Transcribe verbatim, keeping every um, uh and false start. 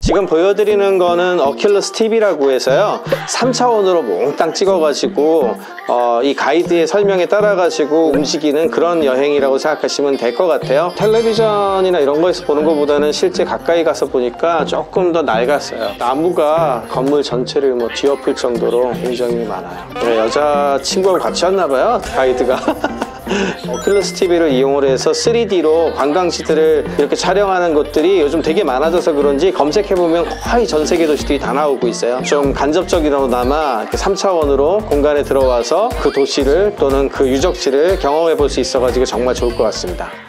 지금 보여드리는 거는 어큘러스 티비라고 해서요, 삼 차원으로 몽땅 찍어가지고 어, 이 가이드의 설명에 따라가지고 움직이는 그런 여행이라고 생각하시면 될 것 같아요. 텔레비전이나 이런 거에서 보는 것보다는 실제 가까이 가서 보니까 조금 더 낡았어요. 나무가 건물 전체를 뭐 뒤엎을 정도로 굉장히 많아요. 네, 여자친구하고 같이 왔나봐요, 가이드가. 오큘러스 티비를 이용을 해서 쓰리디로 관광지들을 이렇게 촬영하는 곳들이 요즘 되게 많아져서 그런지 검색해보면 거의 전 세계 도시들이 다 나오고 있어요. 좀 간접적이나마 이렇게 삼 차원으로 공간에 들어와서 그 도시를 또는 그 유적지를 경험해 볼 수 있어가지고 정말 좋을 것 같습니다.